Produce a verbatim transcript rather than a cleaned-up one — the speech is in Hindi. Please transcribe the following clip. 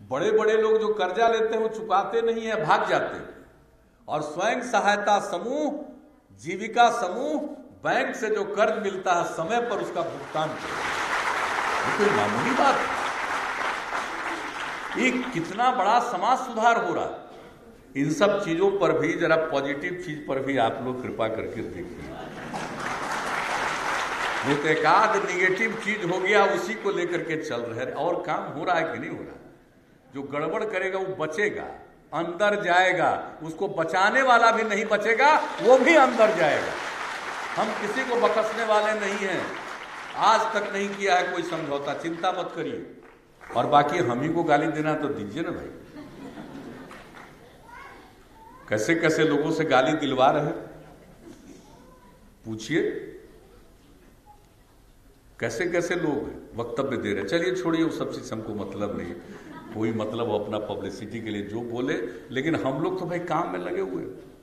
बड़े बड़े लोग जो कर्जा लेते हैं वो चुकाते नहीं है, भाग जाते हैं, और स्वयं सहायता समूह, जीविका समूह बैंक से जो कर्ज मिलता है समय पर उसका भुगतान करते हैं। ये कोई मामूली बात है। ये कितना बड़ा समाज सुधार हो रहा है। इन सब चीजों पर भी जरा पॉजिटिव चीज पर भी आप लोग कृपा करके देखिए। नहीं तो एक आध निगेटिव चीज हो गया उसी को लेकर के चल रहे हैं। और काम हो रहा है कि नहीं हो रहा? जो गड़बड़ करेगा वो बचेगा, अंदर जाएगा, उसको बचाने वाला भी नहीं बचेगा, वो भी अंदर जाएगा। हम किसी को बख्शने वाले नहीं हैं, आज तक नहीं किया है कोई समझौता, चिंता मत करिए। और बाकी हम ही को गाली देना तो दीजिए ना भाई। कैसे कैसे लोगों से गाली दिलवा रहे, पूछिए कैसे कैसे लोग वक्तव्य दे रहे। चलिए छोड़िए, वो सब चीज हमको मतलब नहीं, कोई मतलब अपना पब्लिसिटी के लिए जो बोले, लेकिन हम लोग तो भाई काम में लगे हुए हैं।